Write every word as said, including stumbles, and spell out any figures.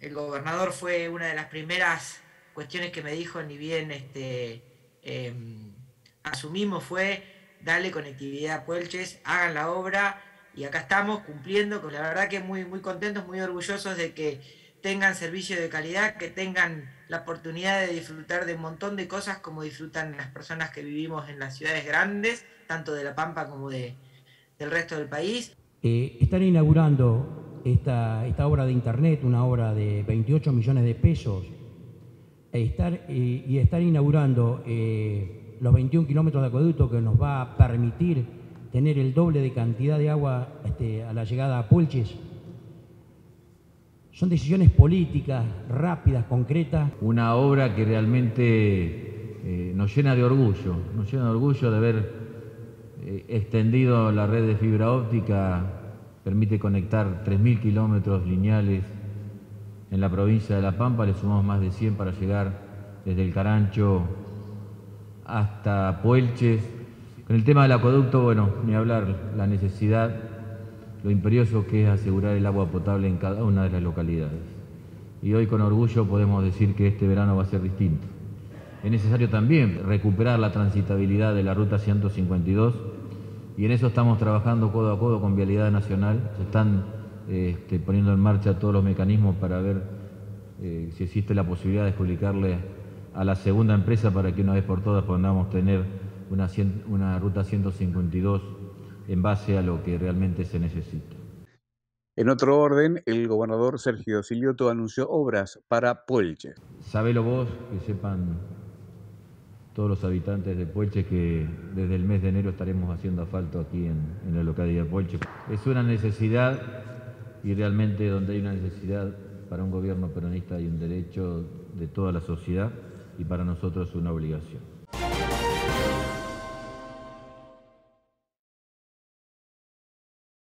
el gobernador fue una de las primeras cuestiones que me dijo, ni bien este, eh, asumimos, fue darle conectividad a Puelches, hagan la obra, y acá estamos cumpliendo, con la verdad que muy, muy contentos, muy orgullosos de que tengan servicio de calidad, que tengan la oportunidad de disfrutar de un montón de cosas como disfrutan las personas que vivimos en las ciudades grandes, tanto de La Pampa como de, del resto del país. Eh, están inaugurando esta, esta obra de internet, una obra de veintiocho millones de pesos, e estar, eh, y estar inaugurando eh, los veintiún kilómetros de acueducto que nos va a permitir tener el doble de cantidad de agua este, a la llegada a Puelches. Son decisiones políticas, rápidas, concretas. Una obra que realmente eh, nos llena de orgullo, nos llena de orgullo de haber eh, extendido la red de fibra óptica, permite conectar tres mil kilómetros lineales en la provincia de La Pampa, le sumamos más de cien para llegar desde el Carancho hasta Puelches. Con el tema del acueducto, bueno, ni hablar, la necesidad, lo imperioso que es asegurar el agua potable en cada una de las localidades. Y hoy con orgullo podemos decir que este verano va a ser distinto. Es necesario también recuperar la transitabilidad de la Ruta ciento cincuenta y dos y en eso estamos trabajando codo a codo con Vialidad Nacional. Se están eh, este, poniendo en marcha todos los mecanismos para ver eh, si existe la posibilidad de explicarle a la segunda empresa para que una vez por todas podamos tener una, una Ruta ciento cincuenta y dos en base a lo que realmente se necesita. En otro orden, el gobernador Sergio Silioto anunció obras para Puelches. Sabelo vos, que sepan todos los habitantes de Puelches que desde el mes de enero estaremos haciendo asfalto aquí en, en la localidad de Puelches. Es una necesidad y realmente donde hay una necesidad para un gobierno peronista hay un derecho de toda la sociedad y para nosotros una obligación.